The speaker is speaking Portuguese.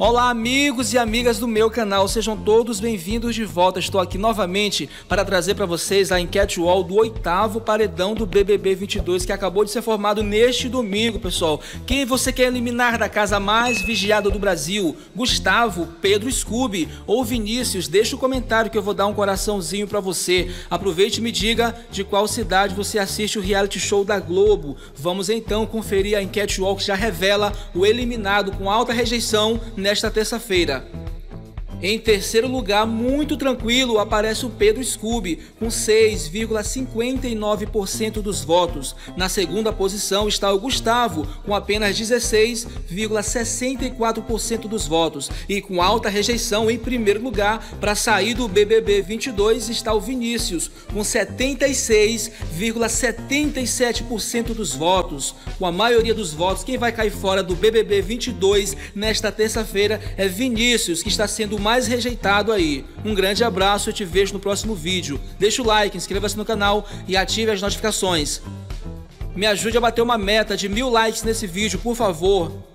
Olá amigos e amigas do meu canal, sejam todos bem-vindos de volta. Estou aqui novamente para trazer para vocês a enquete wall do 8º paredão do BBB 22 que acabou de ser formado neste domingo, pessoal. Quem você quer eliminar da casa mais vigiada do Brasil? Gustavo, Pedro Scooby ou Vinícius? Deixa o comentário que eu vou dar um coraçãozinho para você. Aproveite e me diga de qual cidade você assiste o reality show da Globo. Vamos então conferir a enquete wall que já revela o eliminado com alta rejeição nesta terça-feira. Em terceiro lugar, muito tranquilo, aparece o Pedro Scooby, com 6,59% dos votos. Na segunda posição está o Gustavo, com apenas 16,64% dos votos. E com alta rejeição, em primeiro lugar, para sair do BBB 22, está o Vinícius, com 76,77% dos votos. Com a maioria dos votos, quem vai cair fora do BBB 22 nesta terça-feira é Vinícius, que está sendo mais rejeitado aí. Um grande abraço, eu te vejo no próximo vídeo. Deixa o like, inscreva-se no canal e ative as notificações. Me ajude a bater uma meta de 1000 likes nesse vídeo, por favor.